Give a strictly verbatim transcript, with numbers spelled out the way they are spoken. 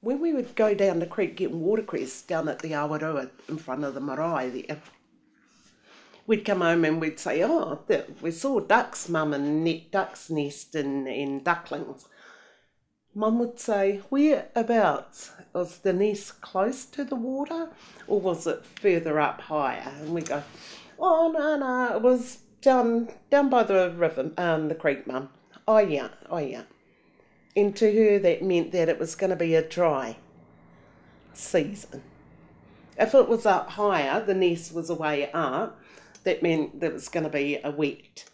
when we would go down the creek getting watercress down at the Awarua in front of the marae there, we'd come home and we'd say, oh, we saw ducks, Mum, and net ducks nest and, and ducklings. Mum would say, whereabouts? Was the nest close to the water or was it further up higher? And we go, oh, no, no, it was down down by the river, um, the creek, Mum. Oh, yeah, oh, yeah. And to her that meant that it was going to be a dry season. If it was up higher, the nest was away up, that meant that it was going to be a wet